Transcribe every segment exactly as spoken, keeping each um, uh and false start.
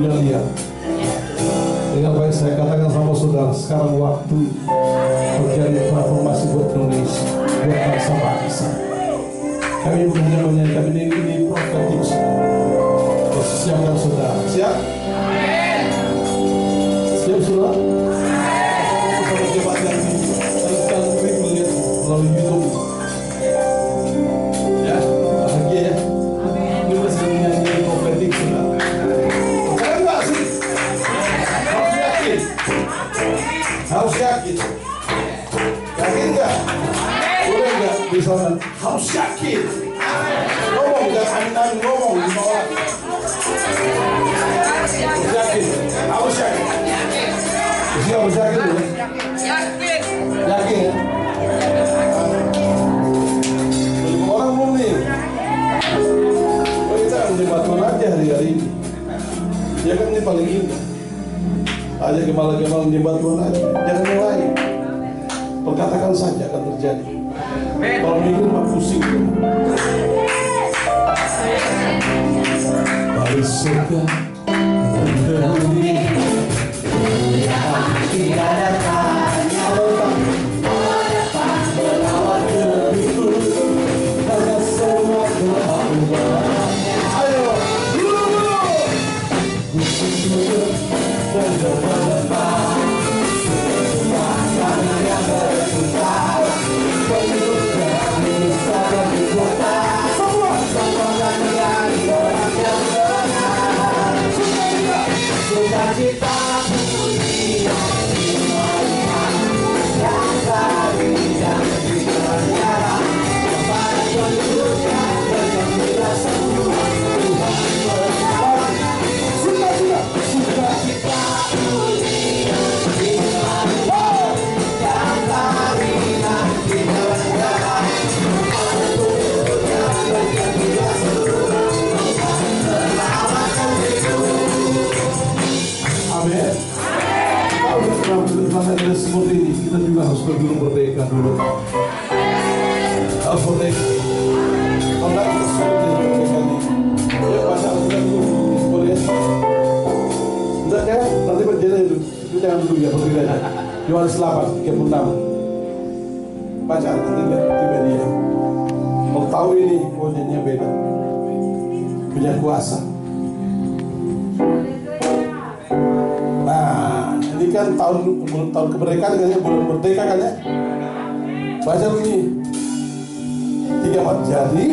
dunia lihat. Dengan baik saya katakan sama saudara, sekarang waktu terjadi transformasi buat Indonesia, buat bangsa-bangsa. Kami bukan hanya menyanyikan ini, ini profetik. Siapkan saudara, siap? Siap saudara? Sama jabatan ini, saya sekarang beri melihat melalui YouTube. Ya, bahagia ya. Ini masih menyanyi profetik saudara. Percaya enggak sih? Harus yakin. Harus yakin. Yakin enggak? Boleh enggak? Misalnya, harus yakin. Ngomong, jangan amin-amin ngomong lima orang. Harus yakin. Harus yakin. Mesti harus yakin dulu. Yakin. Yakin ya? Lima orang belum nih. Oh, kita menyebatkan aja hari-hari ini. Ya kan ini paling indah. Aja gembala-gembala menyebat Tuhan aja. Jangan yang lain. Perkatakan saja akan terjadi. Kalau mikir mah pusing. Dari surga ke bumi, tidak ada tanya letak, depan melawat debiku, karena semua kemauannya. Ayo, dulu dulu. Sujud dan berdepan, semua karena yang bersumpah, penuh kami sadar di kota. Semua sama kalian orang yang benar. Sukacita puji semuanya yang dari dan di penjara, kepada penduduknya bergembira semua Tuhan berkata. Sukacita, sukacita puji semuanya yang dari dan di penjara, kepada penduduknya bergembira semua Tuhan berkata. Amin. Kalau kita pernah seperti ini, kita juga harus berdiri merdeka dulu. Harus merdeka. Kalau tidak kita sulit merdeka ini. Ya baca Al-Quran dulu, boleh. Tidak ya, nanti berjalan itu. Itu jangan dulu ya, berdiri aja. Yohanes delapan, tiga puluh enam. Baca nanti di media. Kalau tahu ini, wajahnya beda. Punya kuasa. Nah, ini kan tahun tahun kemerdekaan kan ya, bulan merdeka kan ya. Baca ini tiga empat. Jadi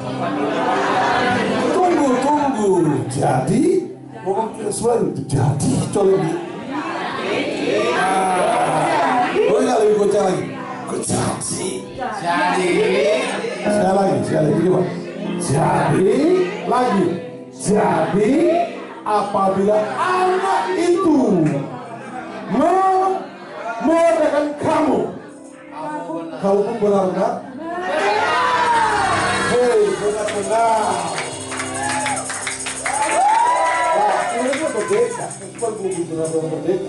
tunggu tunggu. Jadi ngomong selain jadi colok. Boleh nggak lebih gocah lagi? Gocah. Jadi. Sekali lagi, sekali lagi gimana? Jadi lagi. Jadi apabila anak itu memerdekakan kamu, kamu pun benar-benar, hei benar-benar. Nah, ini kan merdeka, bukan belum benar-benar merdeka,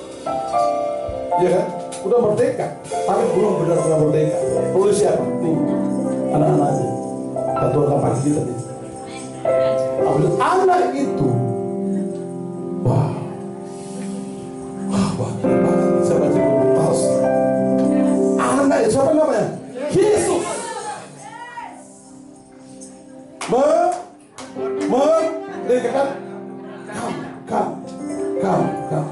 ya kan? Udah merdeka, tapi belum benar-benar merdeka. Oleh siapa? Nih, anak-anaknya, ketua pagi kita nih. Apabila anak itu, wah, wah, wah, saya baca buku pas. Anak itu siapa namanya? Yesus. Me, merdekakan kamu, kamu, kamu, kamu.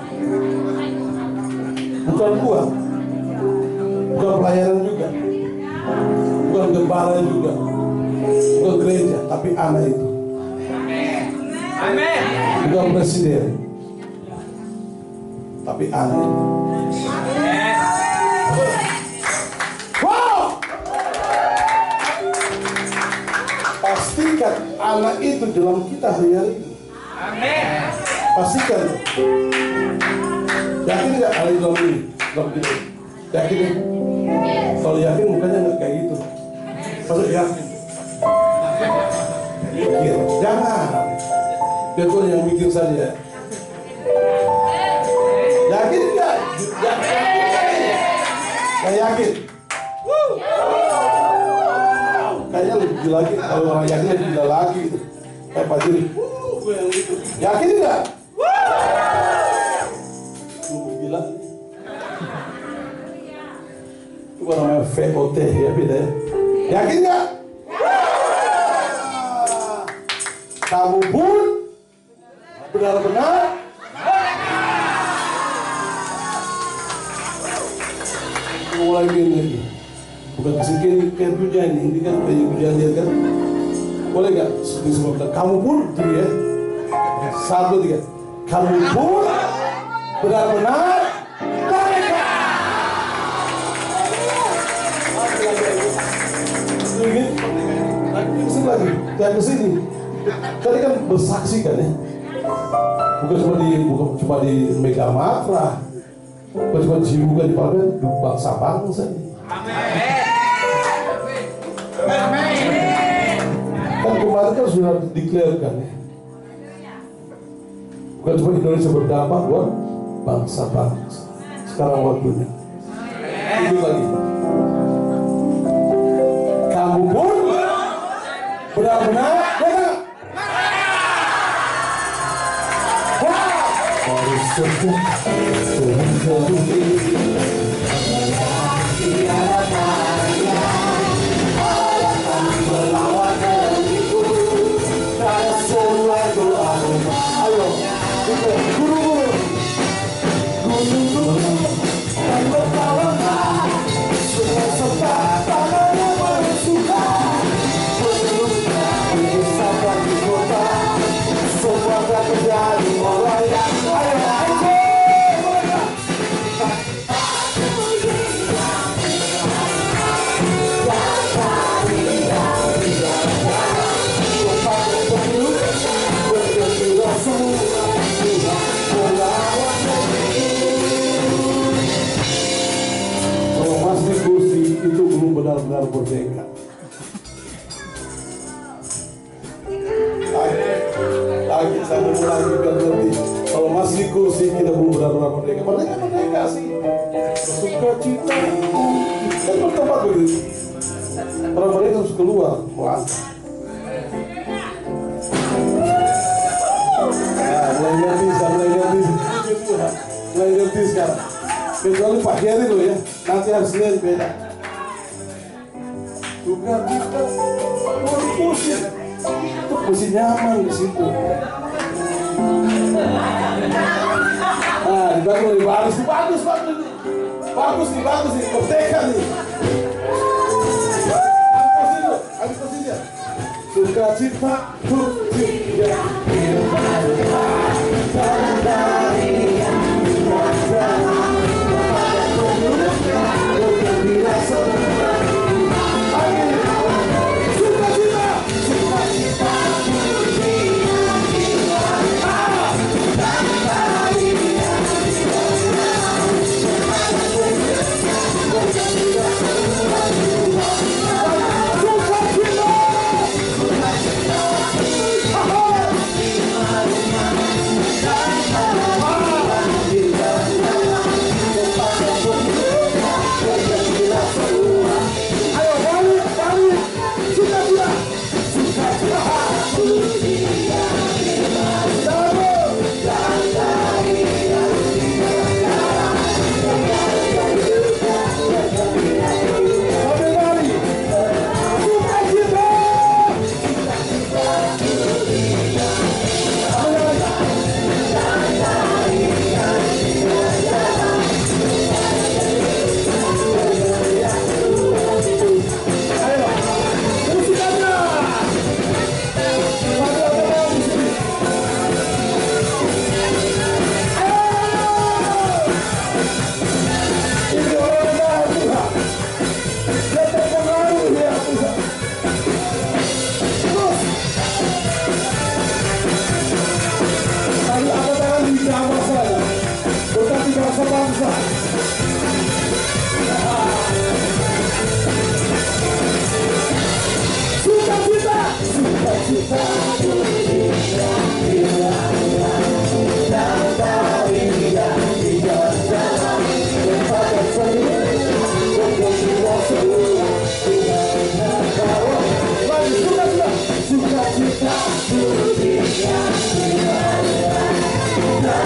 Bukan gua, bukan pelayanan juga, bukan gembala juga, bukan gereja, tapi anak itu. Amin. Bukan presiden, tapi anak itu. Wow! Pastikan anak itu dalam kita hari-hari ini. Amin. Pastikan. Yakin nggak hari dalam ini? Dalam kita. Yakin ya? Kalau yakin mukanya nggak kayak gitu. Kalau yakin. Mikir. Jangan. Biar kau yang mikir saja. Yakin nggak? Yakin. Nggak yakin. Kayaknya lebih gila lagi. Kalau orang yakin lebih gila lagi. Kayak Pak Jiri. Yakin nggak? Itu namanya V O T ya, beda ya. Yakin nggak? Kamu pun benar-benar mulai ini lagi. Bukan kesini kayak hujan ini, ini kan kayak hujan dia kan. Boleh nggak? Sebab kamu pun, tuh ya. Satu tiga. Kamu pun benar-benar merdeka. Ini lagi, lagi, yang kesini. Tadi kan bersaksi kan ya. Bukan cuma di, bukan cuma di Mega Matra, bukan cuma di Jibukan di Parlemen, di bangsa-bangsa. Kan kemarin kan sudah diklarkan ya. Bukan cuma Indonesia berdampak buat bangsa-bangsa. Sekarang waktunya. Ini lagi. Kamu pun benar-benar benar. Harus sejak benar-benar merdeka. Lagi, lagi saya mau lagi biar nanti kalau masih di kursi kita belum benar-benar merdeka. Merdeka merdeka sih. Suka cita, kan bertempat begitu. Orang mereka harus keluar, melangkah. Nah, mulai ngerti, mulai ngerti, mulai ngerti sekarang. Kecuali Pak Heri loh ya, nanti harus lihat beda. Bukan kita mau di kursi, itu kursi nyaman di situ. Nah, di bagus nih, bagus, bagus, bagus nih, bagus nih, bagus nih, merdeka nih. Ambil kursi dulu, ambil kursi dia. Suka cita, kursi dia.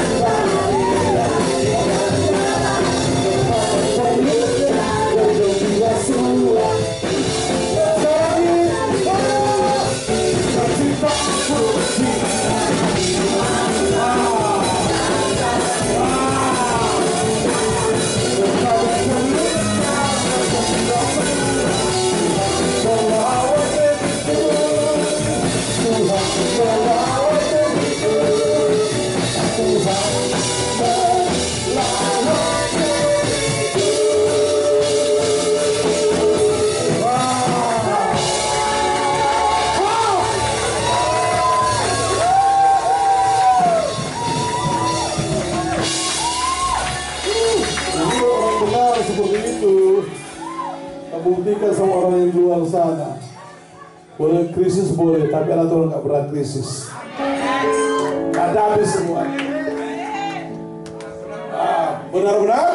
Suka menikah sama orang yang di luar sana. Boleh krisis boleh, tapi anak Tuhan nggak pernah krisis. Hadapi semua. Ah, benar-benar